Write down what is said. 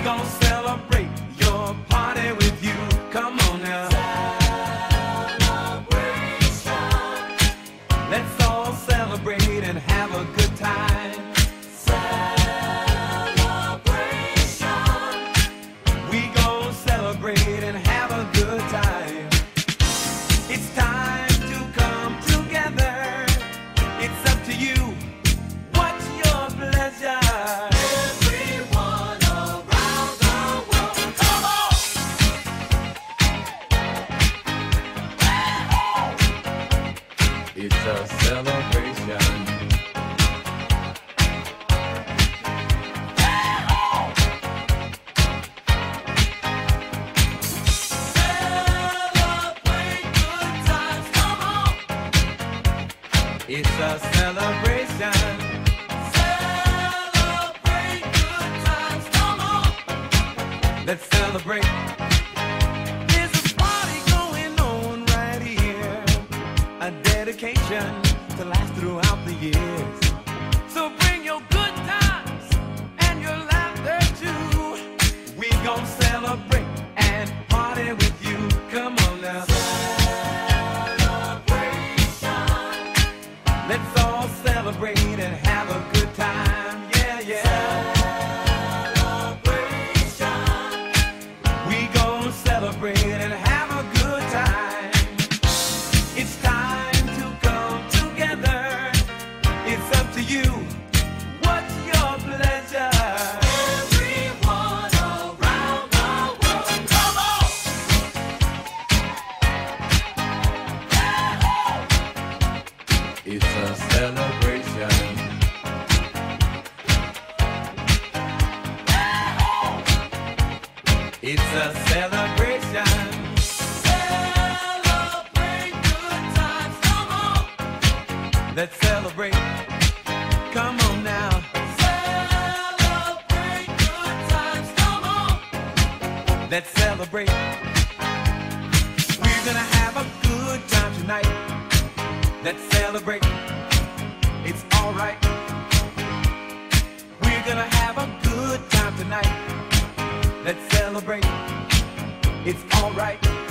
gonna celebrate your party with you. Come on now. Celebration. Let's all celebrate and have a good time. Celebration. We gonna celebrate and have a good time. It's time to come together. It's up to you. What's your pleasure? Everyone around the world, come on! It's a celebration. Celebrate good times, come on! It's a celebration. Celebrate good times, come on! Let's celebrate. There's a party going on right here, a dedication to last throughout the years. So bring your good times and your laughter too. We gon' celebrate and party with you. Come on now. Celebration. Let's all celebrate and have a good time. Yeah, yeah. Celebration. We gon' celebrate and have a good time. It's time to come together. It's up to you. What's your pleasure? Everyone around the world, come on! It's a celebration. It's a celebration. Celebrate good times, come on! Let's celebrate. Come on now. Celebrate good times, come on! Let's celebrate. We're gonna have a good time tonight. Let's celebrate. It's alright. We're gonna have a good time tonight. Let's celebrate. It's alright.